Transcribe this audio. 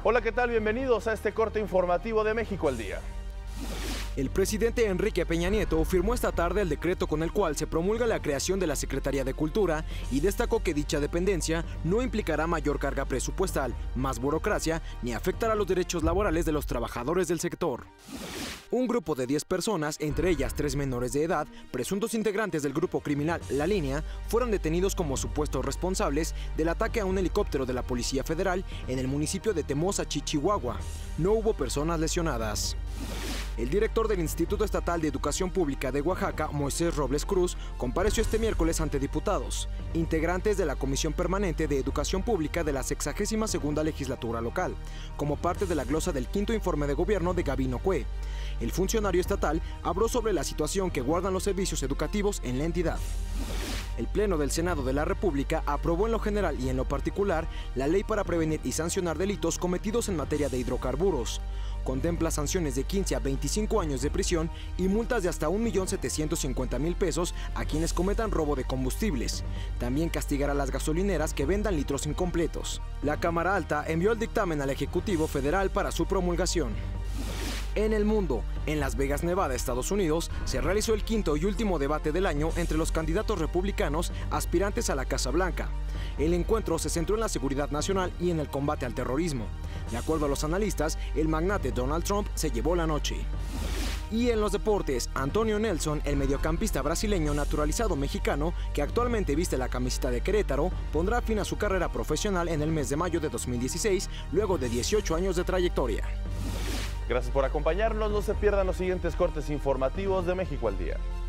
Hola, ¿qué tal? Bienvenidos a este corte informativo de México al Día. El presidente Enrique Peña Nieto firmó esta tarde el decreto con el cual se promulga la creación de la Secretaría de Cultura y destacó que dicha dependencia no implicará mayor carga presupuestal, más burocracia, ni afectará los derechos laborales de los trabajadores del sector. Un grupo de 10 personas, entre ellas 3 menores de edad, presuntos integrantes del grupo criminal La Línea, fueron detenidos como supuestos responsables del ataque a un helicóptero de la Policía Federal en el municipio de Temozachi, Chihuahua. No hubo personas lesionadas. El director del Instituto Estatal de Educación Pública de Oaxaca, Moisés Robles Cruz, compareció este miércoles ante diputados, integrantes de la Comisión Permanente de Educación Pública de la 62ª Legislatura Local, como parte de la glosa del 5º Informe de Gobierno de Gabino Cue. El funcionario estatal habló sobre la situación que guardan los servicios educativos en la entidad. El Pleno del Senado de la República aprobó en lo general y en lo particular la ley para prevenir y sancionar delitos cometidos en materia de hidrocarburos. Contempla sanciones de 15 a 25 años de prisión y multas de hasta 1.750.000 pesos a quienes cometan robo de combustibles. También castigará a las gasolineras que vendan litros incompletos. La Cámara Alta envió el dictamen al Ejecutivo Federal para su promulgación. En el mundo, en Las Vegas, Nevada, Estados Unidos, se realizó el quinto y último debate del año entre los candidatos republicanos aspirantes a la Casa Blanca. El encuentro se centró en la seguridad nacional y en el combate al terrorismo. De acuerdo a los analistas, el magnate Donald Trump se llevó la noche. Y en los deportes, Antonio Nelson, el mediocampista brasileño naturalizado mexicano, que actualmente viste la camiseta de Querétaro, pondrá fin a su carrera profesional en el mes de mayo de 2016, luego de 18 años de trayectoria. Gracias por acompañarnos. No se pierdan los siguientes cortes informativos de México al Día.